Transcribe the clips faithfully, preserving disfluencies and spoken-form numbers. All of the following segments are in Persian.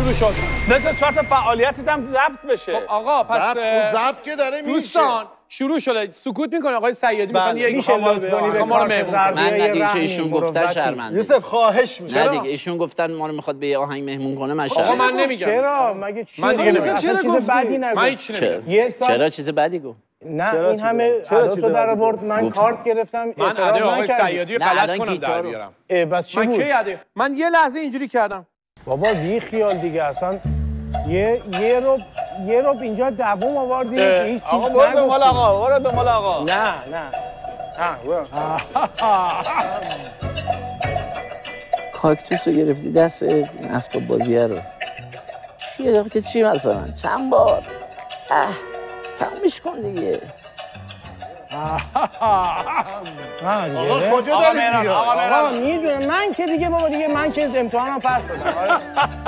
شروع شد. بذار چهار تا فعالیتت هم ضبط بشه. خب آقا پس ضبط که داره میشه. دوستان شروع شده. سکوت میکنه آقای سیادی میخوان یک میشه خواهر ما رو من ندیگه که ایشون گفتن شرمنده. یوسف خواهش میکنم. نه دیگه ایشون گفتن ما رو میخواد به یه آهنگ مهمون کنه من آقا من نمیگم. چرا مگه چی؟ من دیگه نمیگم. اصلا چیز بدی نگفت. من هیچ نمیگم. یه سال چرا چیز بدی گفت؟ نه این همه عداتو در آورد من کارت گرفتم من اعتراض آقای نکردم. سیادی غلط کنم در بیارم. بس چی من بود؟ کی عده؟ من یه لحظه اینجوری کردم. بابا بی خیال دیگه اصلا یه یه رو یه رو اینجا دووم آوردی هیچ چیز آقا برو دنبال آقا برو دنبال آقا. نه نه ها برو کاکتوس رو گرفتی دست این اسباب بازیه رو چیه که چی مثلا چند بار اه تمومش کن دیگه. آقا کجا داری میری؟ آقا آقا میدونم من که دیگه بابا دیگه من که امتحانم پس دادم.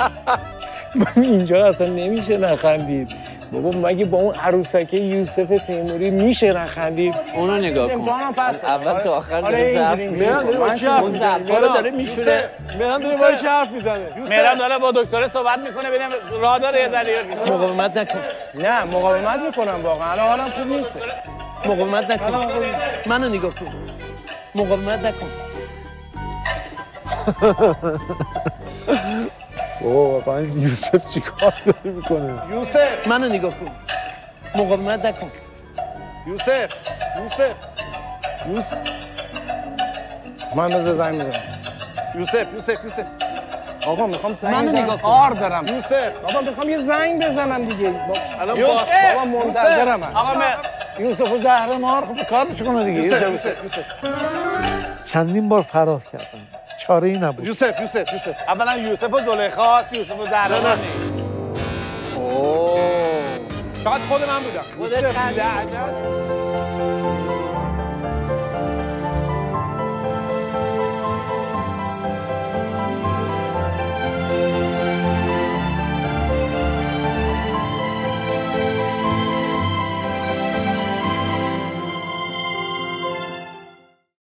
اینجا اصلا نمیشه نخندید بابا. مگه با اون عروسکه یوسف تیموری میشه نخندید؟ اونو نگاه کن. امتحانم پس اول تا آخر داره ظرف مهران داره با کی حرف اون میزنه؟ ظرفا رو داره میشوره. مهران داره با کی حرف میزنه؟ مهران داره با دکتر صحبت میکنه ببینم راه داره یه ذره. مقاومت نکن. نه مقاومت میکنم واقعا الان حالم خوب نیست. مقاومت نکن. منو نگاه کن. مقاومت نکن. اوه واقعا یوسف چیکار داره میکنه؟ یوسف منو نگاه کن. مقاومت نکن. یوسف یوسف یوسف من بذار زنگ بزنم. یوسف یوسف یوسف آقا میخوام زنگ منو بزنم. نگاه کن. کار دارم. یوسف بابا میخوام یه زنگ بزنم دیگه. الان یوسف بابا منتظرم. آقا یوسف و زهر مار خب کارش کنه دیگه. یوسف یوسف یوسف چندین بار فرار کردم چاره ای نبود. یوسف یوسف یوسف اولا یوسف و زلیخا است که یوسف و زهر مار نیست. اوه شاید خود من بودم. خودش خنده.